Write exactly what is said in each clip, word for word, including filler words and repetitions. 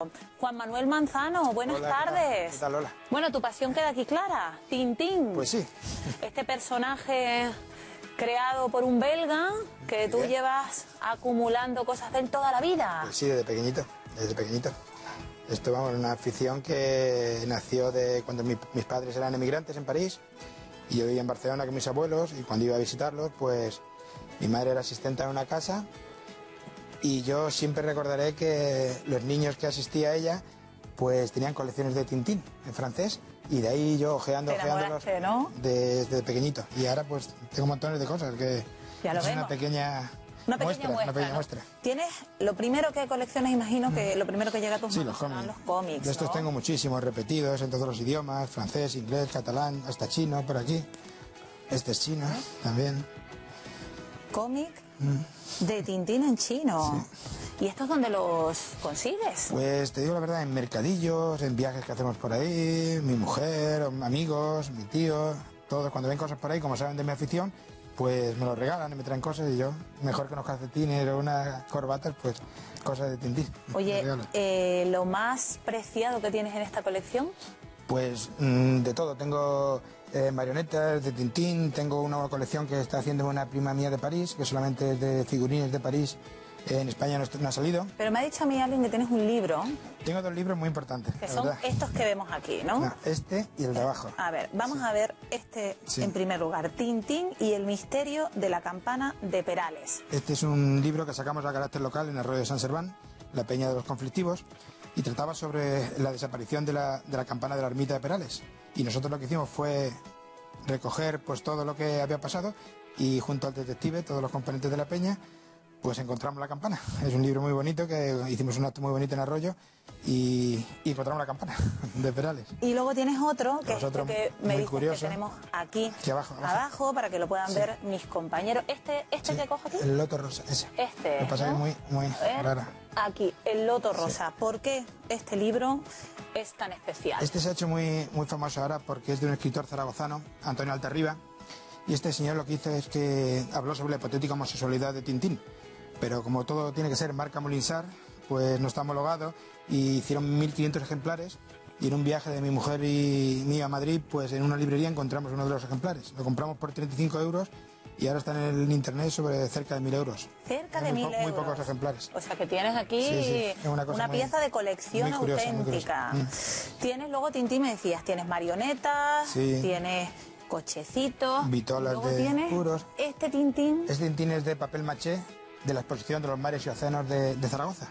Juan Manuel Manzano, buenas Hola, tardes. ¿qué tal, Lola? Bueno, tu pasión queda aquí clara, Tintín. Pues sí. Este personaje creado por un belga que tú ¿Qué? llevas acumulando cosas de él toda la vida. Pues sí, desde pequeñito, desde pequeñito. Esto, vamos, una afición que nació de cuando mi- mis padres eran emigrantes en París y yo vivía en Barcelona con mis abuelos y cuando iba a visitarlos, pues mi madre era asistente en una casa y yo siempre recordaré que los niños que asistía a ella pues tenían colecciones de Tintín en francés y de ahí yo ojeando, Te ojeándolos enamoraste, ¿no? desde pequeñito. Y ahora pues tengo montones de cosas que Ya lo es vemos. una pequeña Una pequeña muestra, muestra, una pequeña ¿no? muestra. Tienes lo primero que coleccionas, imagino que lo primero que llega a tus Sí, manos los son cómics. los cómics, De estos ¿no? tengo muchísimos repetidos en todos los idiomas, francés, inglés, catalán, hasta chino por aquí. Este es chino también. Cómic Mm. de Tintín en chino. ¿Y estos dónde los consigues? Pues te digo la verdad, en mercadillos, en viajes que hacemos por ahí, mi mujer, amigos, mi tío, todos cuando ven cosas por ahí, como saben de mi afición, pues me lo regalan y me traen cosas y yo, mejor que unos calcetines o unas corbatas, pues cosas de Tintín. me Oye, regalan. eh, lo más preciado que tienes en esta colección. Pues mm, de todo, tengo eh, marionetas de Tintín, tengo una colección que está haciendo una prima mía de París, que solamente es de figurines de París, eh, en España no, est- no ha salido. Pero me ha dicho a mí alguien que tienes un libro, Tengo dos libros muy importantes, que la son verdad. estos que vemos aquí, ¿no? No, este y el de abajo. A ver, vamos a ver este Sí. en primer lugar. Tintín y el misterio de la campana de Perales. Este es un libro que sacamos a carácter local en Arroyo de San Serván, la Peña de los Conflictivos, y trataba sobre la desaparición de la, de la campana de la ermita de Perales. Y nosotros lo que hicimos fue recoger pues todo lo que había pasado y junto al detective, todos los componentes de la peña, pues encontramos la campana. Es un libro muy bonito que hicimos un acto muy bonito en Arroyo y, y encontramos la campana de Perales. Y luego tienes otro, que es este Otro que me muy dices curioso. que tenemos aquí, Aquí abajo, abajo. para que lo puedan Sí. ver mis compañeros. Este, este Sí, que cojo aquí. el loto rosa, ese. Este. Lo que pasa es ¿no? que es muy, muy A ver, raro. Aquí, el Loto Rosa. ¿Por qué este libro es tan especial? Este se ha hecho muy, muy famoso ahora porque es de un escritor zaragozano, Antonio Altarriba, y este señor lo que hizo es que habló sobre la hipotética homosexualidad de Tintín, pero como todo tiene que ser marca Molinsar, pues no está homologado, y hicieron mil quinientos ejemplares, y en un viaje de mi mujer y mío a Madrid, pues en una librería encontramos uno de los ejemplares. Lo compramos por treinta y cinco euros y ahora está en el internet sobre cerca de mil euros. Cerca Es de muy mil po- muy euros. pocos ejemplares. O sea que tienes aquí Sí, sí, es una cosa muy- pieza de colección muy curiosa, muy auténtica. curiosa. Mm. Tienes luego, Tintín, me decías, tienes marionetas, Sí. tienes cochecitos, Vitolas y luego de tienes puros. este Tintín. Este Tintín es de papel maché de la exposición de los mares y océanos de, de Zaragoza.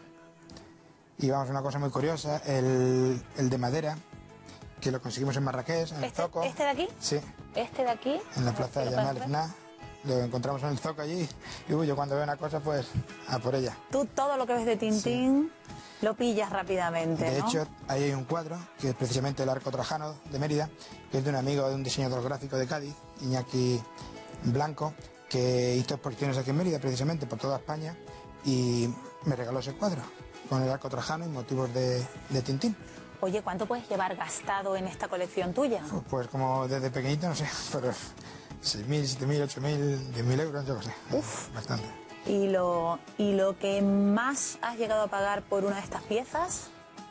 Y vamos, una cosa muy curiosa, el, el de madera, que lo conseguimos en Marrakech, en el Este, Zoco. este de aquí, Sí, este de aquí. en la A ver plaza si de lo Yamal puedes ver. Fna. Lo encontramos en el Zoco allí. Y uy, yo cuando veo una cosa, pues a por ella. Tú todo lo que ves de Tintín lo pillas rápidamente, De ¿no? hecho, ahí hay un cuadro, que es precisamente el Arco Trajano de Mérida, que es de un amigo de un diseñador gráfico de Cádiz, Iñaki Blanco, que hizo exposiciones aquí en Mérida, precisamente por toda España, y me regaló ese cuadro, con el Arco Trajano y motivos de, de Tintín. Oye, ¿cuánto puedes llevar gastado en esta colección tuya? Pues como desde pequeñito, no sé, pero seis mil, siete mil, ocho mil, diez mil euros, yo qué sé. Uf. Bastante. ¿Y lo, ¿Y lo que más has llegado a pagar por una de estas piezas?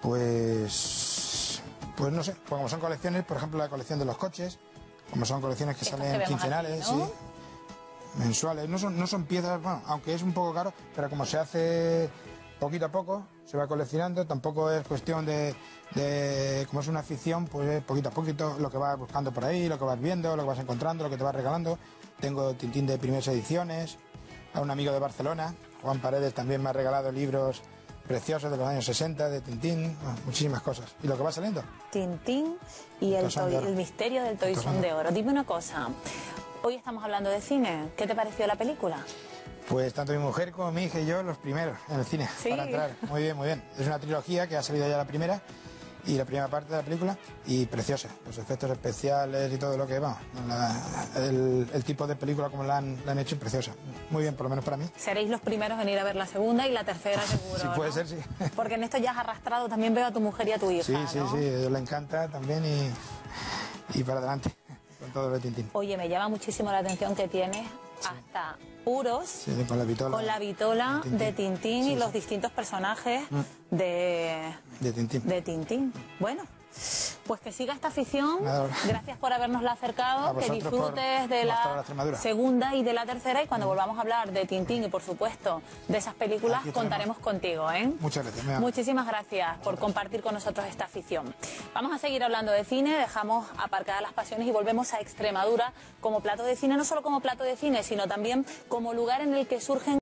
Pues, pues no sé, pues como son colecciones, por ejemplo la colección de los coches, como son colecciones que Estas salen que vemos quincenales, aquí, ¿no? sí, mensuales, no son, no son piezas, bueno, aunque es un poco caro, pero como se hace poquito a poco, se va coleccionando, tampoco es cuestión de, de como es una afición, pues es poquito a poquito lo que vas buscando por ahí, lo que vas viendo, lo que vas encontrando, lo que te vas regalando. Tengo Tintín de primeras ediciones, a un amigo de Barcelona, Juan Paredes, también me ha regalado libros preciosos de los años sesenta, de Tintín, bueno, muchísimas cosas. ¿Y lo que va saliendo? Tintín y el, Toisón de toi- oro. el misterio del Toisón Toisón de de Oro. Dime una cosa, hoy estamos hablando de cine, ¿qué te pareció la película? Pues tanto mi mujer como mi hija y yo los primeros en el cine, Sí. para entrar. Muy bien, muy bien. Es una trilogía que ha salido ya la primera y la primera parte de la película y preciosa. Los efectos especiales y todo lo que va. La- el, el tipo de película como la han, la han hecho es preciosa. Muy bien, por lo menos para mí. Seréis los primeros en ir a ver la segunda y la tercera seguro, Sí, puede ¿no? ser, sí. Porque en esto ya has arrastrado, también veo a tu mujer y a tu hija, Sí, sí, ¿no? sí, a ellos le encanta también y, y para adelante con todo lo de Tintín. Oye, me llama muchísimo la atención que tienes hasta puros, Sí, con la vitola. con la vitola Tintín. de Tintín Sí, y los sí. distintos personajes Mm. de, De Tintín. de Tintín. Bueno, pues que siga esta afición. Nada. Gracias por habernosla A acercado. Que vosotros disfrutes por de mostrar la la Extremadura. segunda y de la tercera. Y cuando volvamos a hablar de Tintín y, por supuesto, de esas películas, Aquí estaremos. contaremos contigo, ¿eh? Muchas gracias. me da- Muchísimas gracias por compartir con nosotros esta afición. Vamos a seguir hablando de cine, dejamos aparcadas las pasiones y volvemos a Extremadura como plato de cine, no solo como plato de cine, sino también como lugar en el que surgen